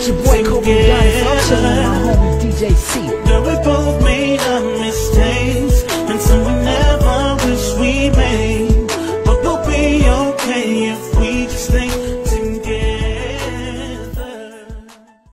It's your boy Kobe Giannis. I'm chilling with my homie DJ C.